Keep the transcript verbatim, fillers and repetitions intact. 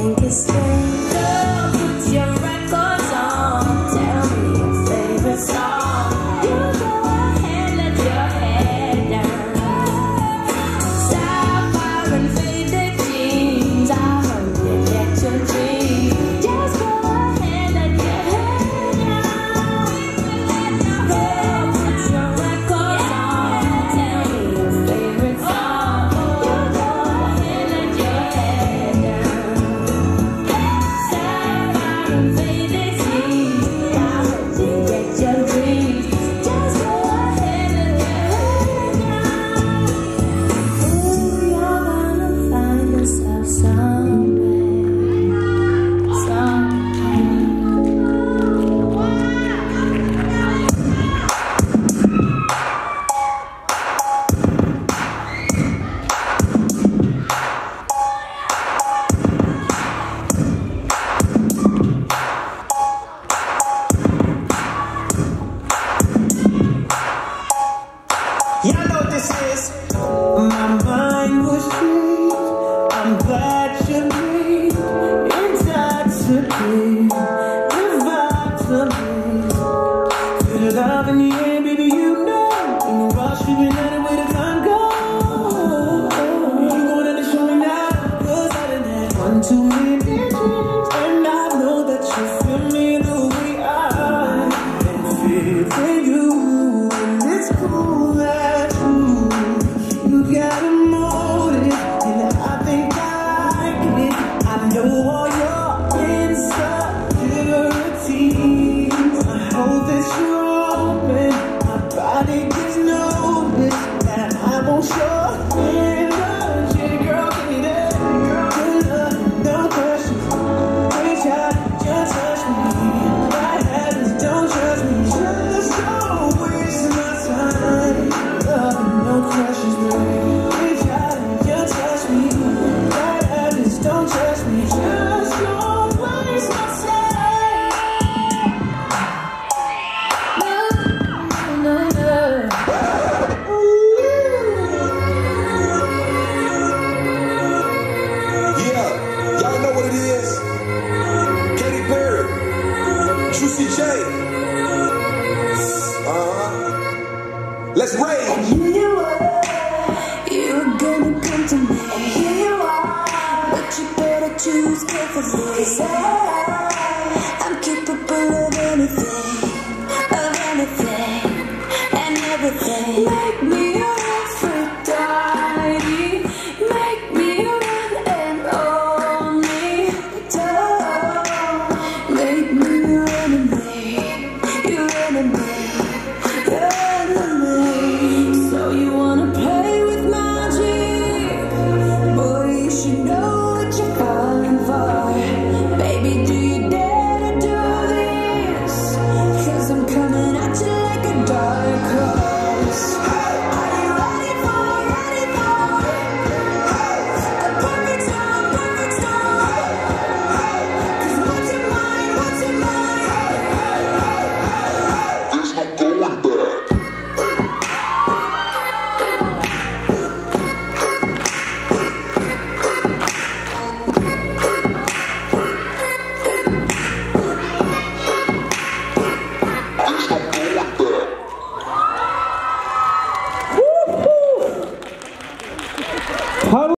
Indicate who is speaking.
Speaker 1: think it's strange. Girl, put your records on. Tell me your favorite song. You go ahead, let your head down. Sapphire and faded jeans. I hope you get your dreams. Just go ahead, let your head down. Girl, put your records on. Tell me your favorite song. You go ahead, let your head down. Sapphire and faded jeans. I hope you get your dreams. Just go ahead, let your head down. Ooh, you're gonna find yourself somewhere, somehow.
Speaker 2: Y'all know what this is. My mind was free. I'm glad you breathed inside to me. Revive to me. Feel the love in the air, baby, you know. In the rush, you've been at it where the time goes. You gonna show me now? 'Cause I done had one too many dreams, and I know that you feel me the way I am feeling you. And it's cool that you, you got a motive, and I think I like it. I know all your insecurities. I hope that you're open. My body gives notice that I won't show energy. Girl, give me that. Good love, no questions. Reach out, just touch me. My habits, don't trust me. Just don't waste my time. Love, no questions, baby. Reach out, just touch me. My habits, don't trust me. Just don't waste my time.
Speaker 1: No, no, no.
Speaker 3: Yeah, y'all know what it is. Katy Perry, Juicy J. Uh-huh. Let's rage.
Speaker 1: Here you are, you're gonna come to me. Here you are, but you better choose carefully. 'Cause I, I'm capable of anything.